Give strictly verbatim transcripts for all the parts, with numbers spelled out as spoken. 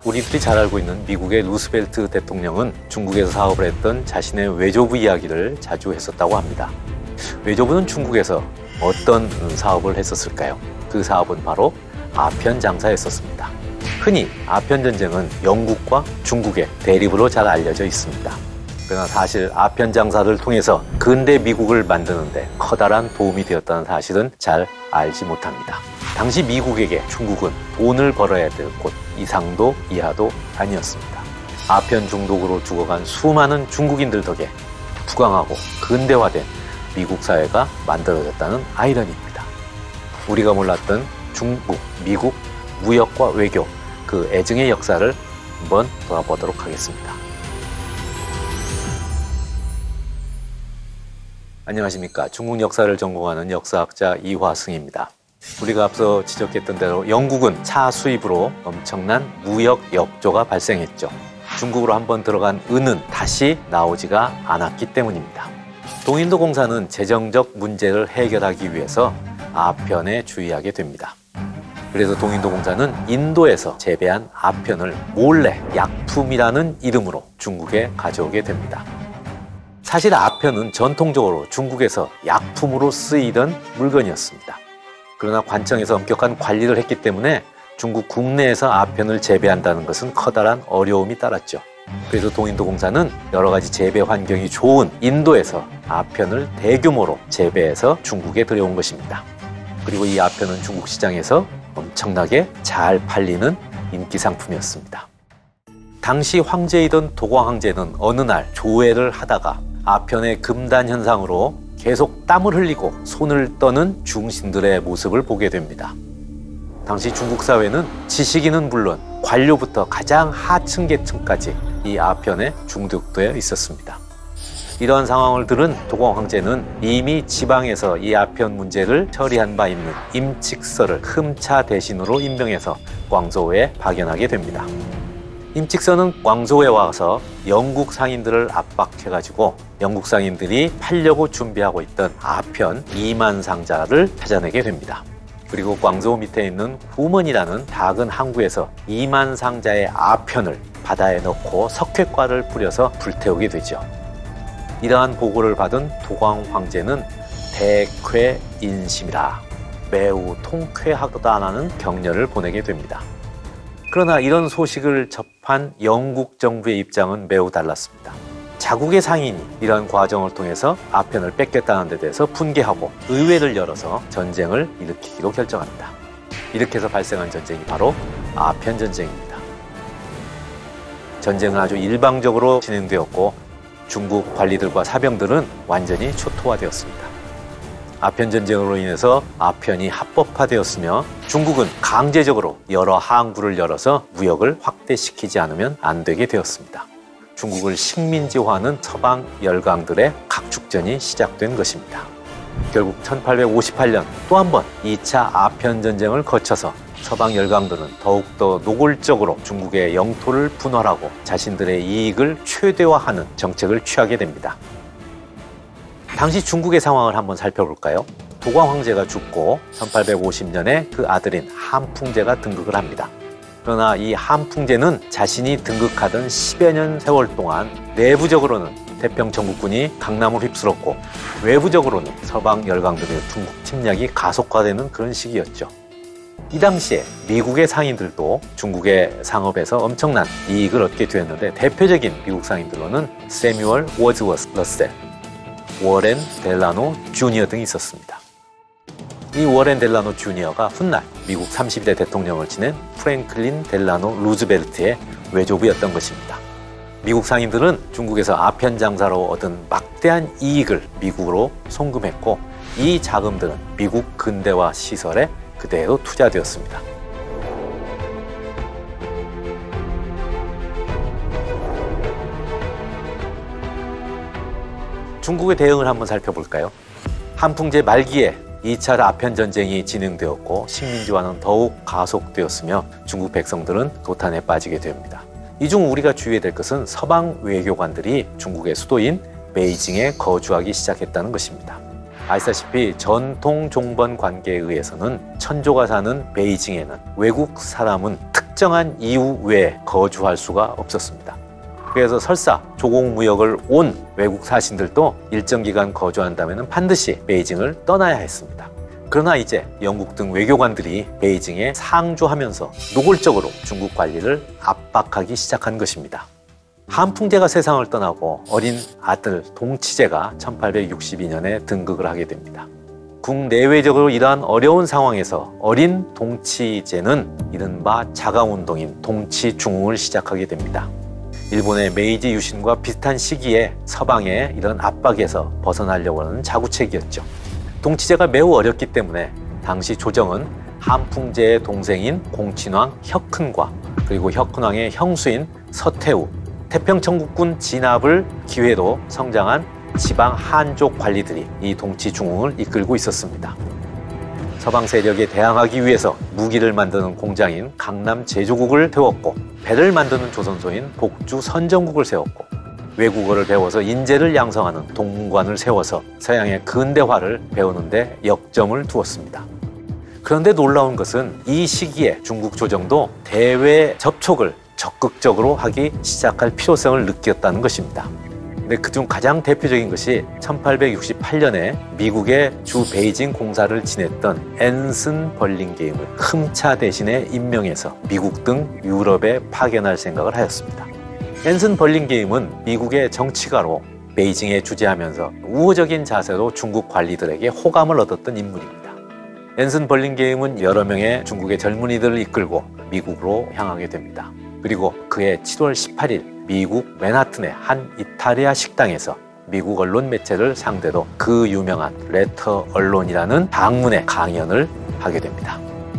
우리들이 잘 알고 있는 미국의 루스벨트 대통령은 중국에서 사업을 했던 자신의 외조부 이야기를 자주 했었다고 합니다. 외조부는 중국에서 어떤 사업을 했었을까요? 그 사업은 바로 아편 장사였었습니다. 흔히 아편 전쟁은 영국과 중국의 대립으로 잘 알려져 있습니다. 그러나 사실 아편 장사를 통해서 근대 미국을 만드는데 커다란 도움이 되었다는 사실은 잘 알지 못합니다. 당시 미국에게 중국은 돈을 벌어야 될 곳 이상도 이하도 아니었습니다. 아편 중독으로 죽어간 수많은 중국인들 덕에 부강하고 근대화된 미국 사회가 만들어졌다는 아이러니입니다. 우리가 몰랐던 중국, 미국, 무역과 외교, 그 애증의 역사를 한번 돌아보도록 하겠습니다. 안녕하십니까. 중국 역사를 전공하는 역사학자 이화승입니다. 우리가 앞서 지적했던 대로 영국은 차 수입으로 엄청난 무역 역조가 발생했죠. 중국으로 한번 들어간 은은 다시 나오지가 않았기 때문입니다. 동인도 공사는 재정적 문제를 해결하기 위해서 아편에 주의하게 됩니다. 그래서 동인도 공사는 인도에서 재배한 아편을 몰래 약품이라는 이름으로 중국에 가져오게 됩니다. 사실 아편은 전통적으로 중국에서 약품으로 쓰이던 물건이었습니다. 그러나 관청에서 엄격한 관리를 했기 때문에 중국 국내에서 아편을 재배한다는 것은 커다란 어려움이 따랐죠. 그래서 동인도 공사는 여러 가지 재배 환경이 좋은 인도에서 아편을 대규모로 재배해서 중국에 들여온 것입니다. 그리고 이 아편은 중국 시장에서 엄청나게 잘 팔리는 인기 상품이었습니다. 당시 황제이던 도광 황제는 어느 날 조회를 하다가 아편의 금단 현상으로 계속 땀을 흘리고 손을 떠는 중신들의 모습을 보게 됩니다. 당시 중국 사회는 지식인은 물론 관료부터 가장 하층 계층까지 이 아편에 중독되어 있었습니다. 이러한 상황을 들은 도광 황제는 이미 지방에서 이 아편 문제를 처리한 바 있는 임칙서를 흠차 대신으로 임명해서 광저우에 파견하게 됩니다. 임칙서는 광저우에 와서 영국 상인들을 압박해가지고 영국 상인들이 팔려고 준비하고 있던 아편 이만 상자를 찾아내게 됩니다. 그리고 광저우 밑에 있는 후먼이라는 작은 항구에서 이만 상자의 아편을 바다에 넣고 석회과를 뿌려서 불태우게 되죠. 이러한 보고를 받은 도광 황제는 대쾌인심이라 매우 통쾌하다는 격려를 보내게 됩니다. 그러나 이런 소식을 접한 영국 정부의 입장은 매우 달랐습니다. 자국의 상인이 이런 과정을 통해서 아편을 뺏겼다는 데 대해서 분개하고 의회를 열어서 전쟁을 일으키기로 결정합니다. 이렇게 해서 발생한 전쟁이 바로 아편 전쟁입니다. 전쟁은 아주 일방적으로 진행되었고 중국 관리들과 사병들은 완전히 초토화되었습니다. 아편 전쟁으로 인해서 아편이 합법화되었으며 중국은 강제적으로 여러 항구를 열어서 무역을 확대시키지 않으면 안 되게 되었습니다. 중국을 식민지화하는 서방 열강들의 각축전이 시작된 것입니다. 결국 천팔백오십팔 년 또 한 번 이 차 아편 전쟁을 거쳐서 서방 열강들은 더욱더 노골적으로 중국의 영토를 분할하고 자신들의 이익을 최대화하는 정책을 취하게 됩니다. 당시 중국의 상황을 한번 살펴볼까요? 도광 황제가 죽고 천팔백오십 년에 그 아들인 한풍제가 등극을 합니다. 그러나 이 한풍제는 자신이 등극하던 십여 년 세월 동안 내부적으로는 태평 청국군이 강남을 휩쓸었고 외부적으로는 서방 열강들의 중국 침략이 가속화되는 그런 시기였죠. 이 당시에 미국의 상인들도 중국의 상업에서 엄청난 이익을 얻게 되었는데 대표적인 미국 상인들로는 세뮤얼 워즈워스 러셀, 워렌 델라노 주니어 등이 있었습니다. 이 워렌 델라노 주니어가 훗날 미국 삼십 대 대통령을 지낸 프랭클린 델라노 루즈벨트의 외조부였던 것입니다. 미국 상인들은 중국에서 아편 장사로 얻은 막대한 이익을 미국으로 송금했고 이 자금들은 미국 근대화 시설에 그대로 투자되었습니다. 중국의 대응을 한번 살펴볼까요? 한풍제 말기에 이 차 아편 전쟁이 진행되었고 식민지화는 더욱 가속되었으며 중국 백성들은 도탄에 빠지게 됩니다. 이 중 우리가 주의해야 될 것은 서방 외교관들이 중국의 수도인 베이징에 거주하기 시작했다는 것입니다. 아시다시피 전통 종번 관계에 의해서는 천조가 사는 베이징에는 외국 사람은 특 특정한 이유 외에 거주할 수가 없었습니다. 그래서 설사 조공무역을 온 외국 사신들도 일정 기간 거주한다면 반드시 베이징을 떠나야 했습니다. 그러나 이제 영국 등 외교관들이 베이징에 상주하면서 노골적으로 중국 관리를 압박하기 시작한 것입니다. 한풍제가 세상을 떠나고 어린 아들 동치제가 천팔백육십이 년에 등극을 하게 됩니다. 국내외적으로 이러한 어려운 상황에서 어린 동치제는 이른바 자강운동인 동치중흥을 시작하게 됩니다. 일본의 메이지 유신과 비슷한 시기에 서방의 이런 압박에서 벗어나려고 하는 자구책이었죠. 동치제가 매우 어렵기 때문에 당시 조정은 한풍제의 동생인 공친왕 혁훈과 그리고 혁훈왕의 형수인 서태후, 태평천국군 진압을 기회로 성장한 지방 한족 관리들이 이 동치중흥을 이끌고 있었습니다. 서방 세력에 대항하기 위해서 무기를 만드는 공장인 강남 제조국을 세웠고 배를 만드는 조선소인 복주 선정국을 세웠고 외국어를 배워서 인재를 양성하는 동문관을 세워서 서양의 근대화를 배우는 데 역점을 두었습니다. 그런데 놀라운 것은 이 시기에 중국 조정도 대외 접촉을 적극적으로 하기 시작할 필요성을 느꼈다는 것입니다. 근데 그중 가장 대표적인 것이 천팔백육십팔 년에 미국의 주 베이징 공사를 지냈던 앤슨 벌링게임을 흠차 대신에 임명해서 미국 등 유럽에 파견할 생각을 하였습니다. 앤슨 벌링게임은 미국의 정치가로 베이징에 주재하면서 우호적인 자세로 중국 관리들에게 호감을 얻었던 인물입니다. 앤슨 벌링게임은 여러 명의 중국의 젊은이들을 이끌고 미국으로 향하게 됩니다. 그리고 그해 칠월 십팔일 미국 맨하튼의 한 이탈리아 식당에서 미국 언론 매체를 상대로 그 유명한 레터 언론이라는 방문의 강연을 하게 됩니다.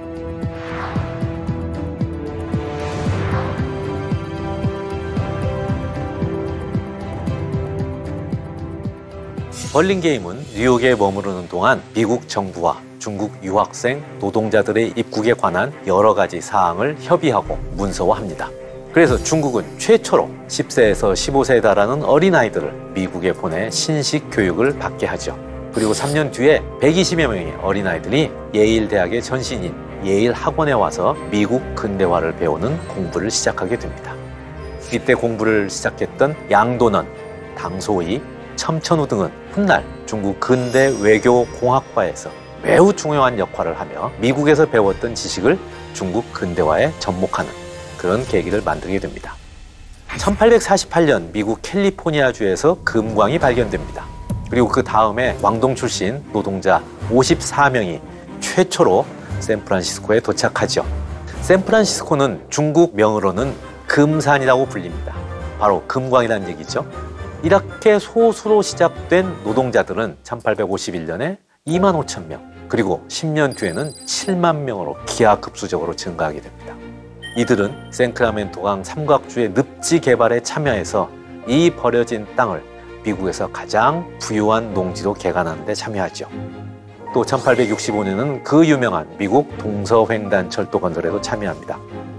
벌링게임은 뉴욕에 머무르는 동안 미국 정부와 중국 유학생 노동자들의 입국에 관한 여러 가지 사항을 협의하고 문서화합니다. 그래서 중국은 최초로 십 세에서 십오 세에 달하는 어린아이들을 미국에 보내 신식 교육을 받게 하죠. 그리고 삼 년 뒤에 백이십여 명의 어린아이들이 예일 대학의 전신인 예일 학원에 와서 미국 근대화를 배우는 공부를 시작하게 됩니다. 이때 공부를 시작했던 양도넌, 당소이, 첨천우 등은 훗날 중국 근대 외교 공학과에서 매우 중요한 역할을 하며 미국에서 배웠던 지식을 중국 근대화에 접목하는 그런 계기를 만들게 됩니다. 천팔백사십팔 년 미국 캘리포니아주에서 금광이 발견됩니다. 그리고 그 다음에 광동 출신 노동자 오십사 명이 최초로 샌프란시스코에 도착하죠. 샌프란시스코는 중국 명으로는 금산이라고 불립니다. 바로 금광이라는 얘기죠. 이렇게 소수로 시작된 노동자들은 천팔백오십일 년에 이만 오천 명, 그리고 십 년 뒤에는 칠만 명으로 기하급수적으로 증가하게 됩니다. 이들은 샌크라멘토강 삼각주의 늪지 개발에 참여해서 이 버려진 땅을 미국에서 가장 부유한 농지로 개간하는 데 참여하죠. 또 천팔백육십오 년은 그 유명한 미국 동서횡단 철도 건설에도 참여합니다.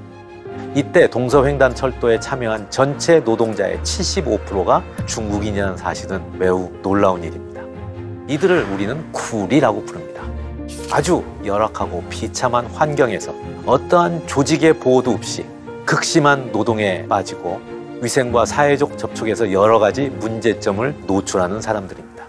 이때 동서횡단 철도에 참여한 전체 노동자의 칠십오 퍼센트가 중국인이라는 사실은 매우 놀라운 일입니다. 이들을 우리는 쿨이라고 부릅니다. 아주 열악하고 비참한 환경에서 어떠한 조직의 보호도 없이 극심한 노동에 빠지고 위생과 사회적 접촉에서 여러 가지 문제점을 노출하는 사람들입니다.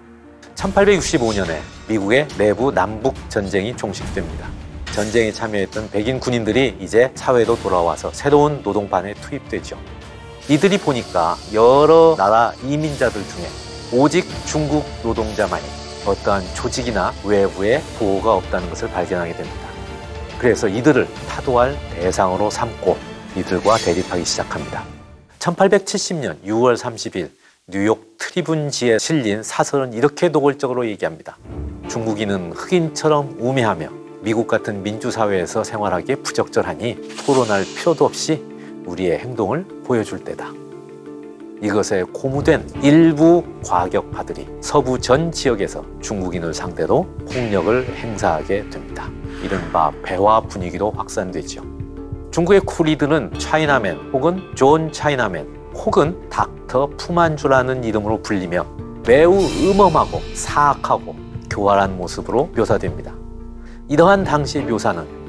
천팔백육십오 년에 미국의 내부 남북 전쟁이 종식됩니다. 전쟁에 참여했던 백인 군인들이 이제 사회로 돌아와서 새로운 노동반에 투입되죠. 이들이 보니까 여러 나라 이민자들 중에 오직 중국 노동자만이 어떠한 조직이나 외부의 보호가 없다는 것을 발견하게 됩니다. 그래서 이들을 타도할 대상으로 삼고 이들과 대립하기 시작합니다. 천팔백칠십 년 유월 삼십일 뉴욕 트리뷴지에 실린 사설은 이렇게 노골적으로 얘기합니다. 중국인은 흑인처럼 우매하며 미국 같은 민주사회에서 생활하기에 부적절하니 토론할 필요도 없이 우리의 행동을 보여줄 때다. 이것에 고무된 일부 과격파들이 서부 전 지역에서 중국인을 상대로 폭력을 행사하게 됩니다. 이른바 배화 분위기로 확산되죠. 중국의 쿨이들은 차이나맨 혹은 존 차이나맨 혹은 닥터 푸만주라는 이름으로 불리며 매우 음험하고 사악하고 교활한 모습으로 묘사됩니다. 이러한 당시 묘사는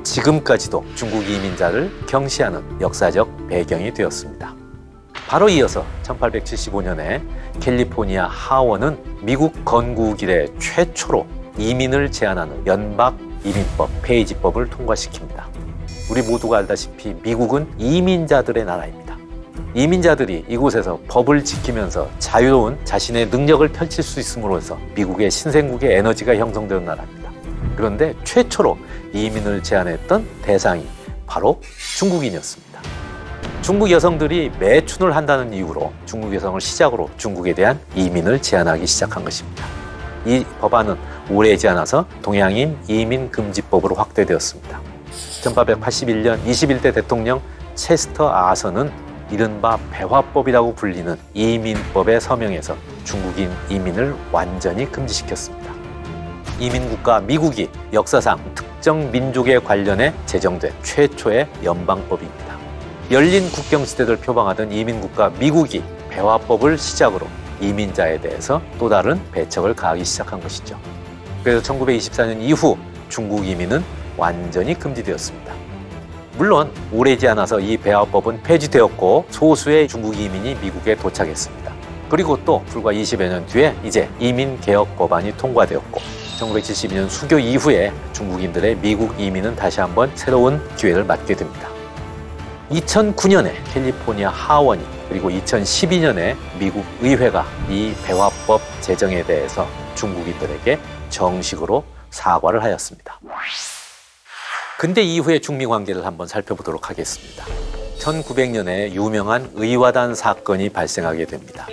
지금까지도 중국 이민자를 경시하는 역사적 배경이 되었습니다. 바로 이어서 천팔백칠십오 년에 캘리포니아 하원은 미국 건국 이래 최초로 이민을 제한하는 연방 이민법 페이지법을 통과시킵니다. 우리 모두가 알다시피 미국은 이민자들의 나라입니다. 이민자들이 이곳에서 법을 지키면서 자유로운 자신의 능력을 펼칠 수 있음으로써 미국의 신생국의 에너지가 형성되는 나라입니다. 그런데 최초로 이민을 제한했던 대상이 바로 중국인이었습니다. 중국 여성들이 매춘을 한다는 이유로 중국 여성을 시작으로 중국에 대한 이민을 제한하기 시작한 것입니다. 이 법안은 오래지 않아서 동양인 이민금지법으로 확대되었습니다. 천팔백팔십일 년 이십일 대 대통령 체스터 아서는 이른바 배화법이라고 불리는 이민법에 서명해서 중국인 이민을 완전히 금지시켰습니다. 이민국가 미국이 역사상 특정 민족에 관련해 제정된 최초의 연방법입니다. 열린 국경시대를 표방하던 이민국가 미국이 배화법을 시작으로 이민자에 대해서 또 다른 배척을 가하기 시작한 것이죠. 그래서 천구백이십사 년 이후 중국 이민은 완전히 금지되었습니다. 물론 오래지 않아서 이 배화법은 폐지되었고 소수의 중국 이민이 미국에 도착했습니다. 그리고 또 불과 이십여 년 뒤에 이제 이민개혁 법안이 통과되었고 천구백칠십이 년 수교 이후에 중국인들의 미국 이민은 다시 한번 새로운 기회를 맞게 됩니다. 이천구 년에 캘리포니아 하원이 그리고 이천십이 년에 미국 의회가 이 배화법 제정에 대해서 중국인들에게 정식으로 사과를 하였습니다. 근데 이후의 중미 관계를 한번 살펴보도록 하겠습니다. 천구백 년에 유명한 의화단 사건이 발생하게 됩니다.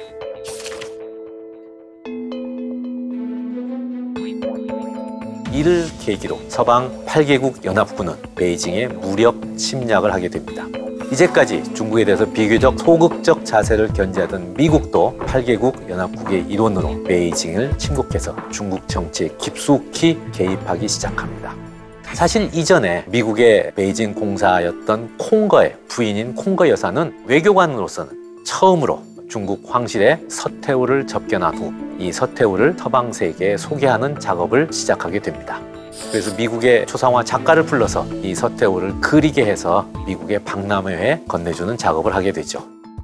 이를 계기로 서방 팔 개국 연합군은 베이징에 무력 침략을 하게 됩니다. 이제까지 중국에 대해서 비교적 소극적 자세를 견지하던 미국도 팔 개국 연합국의 일원으로 베이징을 침공해서 중국 정치에 깊숙이 개입하기 시작합니다. 사실 이전에 미국의 베이징 공사였던 콩거의 부인인 콩거 여사는 외교관으로서는 처음으로 중국 황실의 서태후를 접견한 후 이 서태후를 서방 세계에 소개하는 작업을 시작하게 됩니다. 그래서 미국의 초상화 작가를 불러서 이 서태후를 그리게 해서 미국의 박람회에 건네주는 작업을 하게 되죠.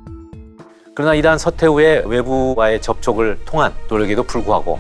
그러나 이러한 서태후의 외부와의 접촉을 통한 노력에도 불구하고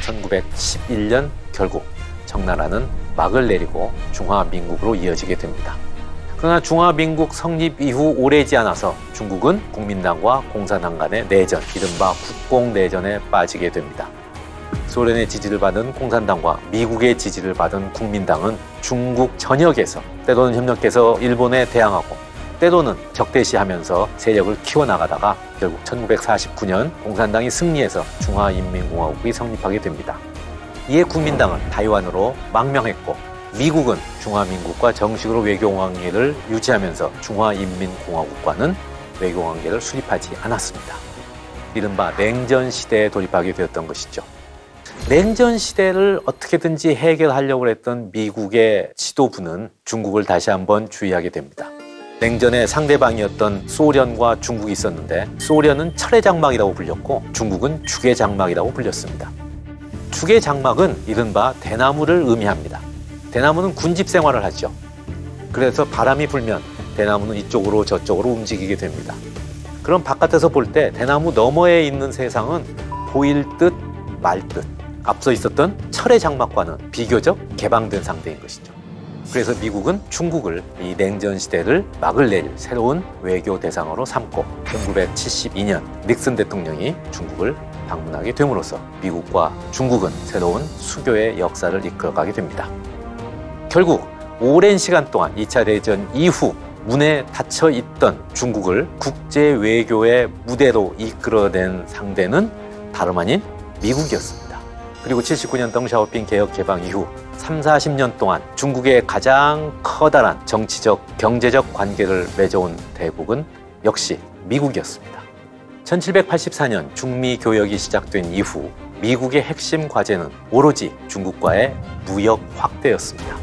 천구백십일 년 결국 청나라는 막을 내리고 중화민국으로 이어지게 됩니다. 그러나 중화민국 성립 이후 오래지 않아서 중국은 국민당과 공산당 간의 내전, 이른바 국공내전에 빠지게 됩니다. 소련의 지지를 받은 공산당과 미국의 지지를 받은 국민당은 중국 전역에서 때로는 협력해서 일본에 대항하고 때로는 적대시하면서 세력을 키워나가다가 결국 천구백사십구 년 공산당이 승리해서 중화인민공화국이 성립하게 됩니다. 이에 국민당은 타이완으로 망명했고 미국은 중화민국과 정식으로 외교관계를 유지하면서 중화인민공화국과는 외교관계를 수립하지 않았습니다. 이른바 냉전 시대에 돌입하게 되었던 것이죠. 냉전 시대를 어떻게든지 해결하려고 했던 미국의 지도부는 중국을 다시 한번 주의하게 됩니다. 냉전의 상대방이었던 소련과 중국이 있었는데 소련은 철의 장막이라고 불렸고 중국은 죽의 장막이라고 불렸습니다. 죽의 장막은 이른바 대나무를 의미합니다. 대나무는 군집 생활을 하죠. 그래서 바람이 불면 대나무는 이쪽으로 저쪽으로 움직이게 됩니다. 그럼 바깥에서 볼 때 대나무 너머에 있는 세상은 보일 듯 말 듯 앞서 있었던 철의 장막과는 비교적 개방된 상태인 것이죠. 그래서 미국은 중국을 이 냉전 시대를 막을 내릴 새로운 외교 대상으로 삼고 천구백칠십이 년 닉슨 대통령이 중국을 방문하게 됨으로써 미국과 중국은 새로운 수교의 역사를 이끌어가게 됩니다. 결국 오랜 시간 동안 이 차 대전 이후 문에 닫혀 있던 중국을 국제 외교의 무대로 이끌어낸 상대는 다름 아닌 미국이었습니다. 그리고 칠십구 년 덩샤오핑 개혁 개방 이후 삼사십 년 동안 중국의 가장 커다란 정치적, 경제적 관계를 맺어온 대국은 역시 미국이었습니다. 천칠백팔십사 년 중미 교역이 시작된 이후 미국의 핵심 과제는 오로지 중국과의 무역 확대였습니다.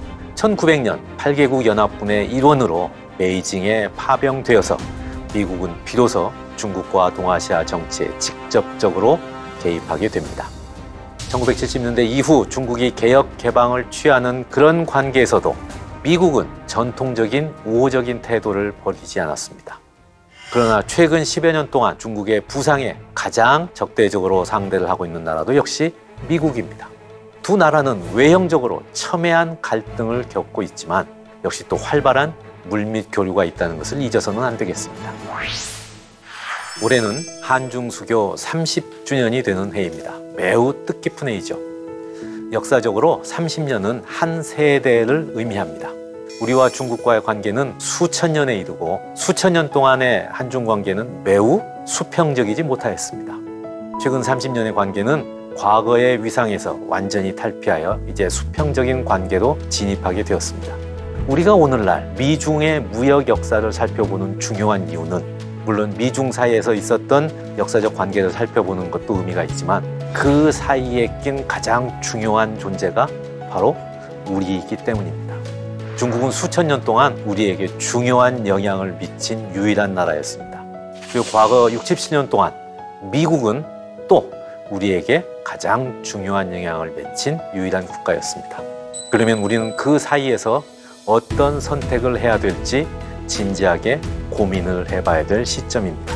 천구백 년 팔 개국 연합군의 일원으로 베이징에 파병되어서 미국은 비로소 중국과 동아시아 정치에 직접적으로 개입하게 됩니다. 천구백칠십 년대 이후 중국이 개혁 개방을 취하는 그런 관계에서도 미국은 전통적인 우호적인 태도를 버리지 않았습니다. 그러나 최근 십여 년 동안 중국의 부상에 가장 적대적으로 상대를 하고 있는 나라도 역시 미국입니다. 두 나라는 외형적으로 첨예한 갈등을 겪고 있지만 역시 또 활발한 물밑 교류가 있다는 것을 잊어서는 안 되겠습니다. 올해는 한중 수교 삼십 주년이 되는 해입니다. 매우 뜻깊은 해이죠. 역사적으로 삼십 년은 한 세대를 의미합니다. 우리와 중국과의 관계는 수천 년에 이르고 수천 년 동안의 한중 관계는 매우 수평적이지 못하였습니다. 최근 삼십 년의 관계는 과거의 위상에서 완전히 탈피하여 이제 수평적인 관계로 진입하게 되었습니다. 우리가 오늘날 미중의 무역 역사를 살펴보는 중요한 이유는 물론 미중 사이에서 있었던 역사적 관계를 살펴보는 것도 의미가 있지만 그 사이에 낀 가장 중요한 존재가 바로 우리이기 때문입니다. 중국은 수천 년 동안 우리에게 중요한 영향을 미친 유일한 나라였습니다. 그리고 과거 육십 년 동안 미국은 또 우리에게 가장 중요한 영향을 미친 유일한 국가였습니다. 그러면 우리는 그 사이에서 어떤 선택을 해야 될지 진지하게 고민을 해봐야 될 시점입니다.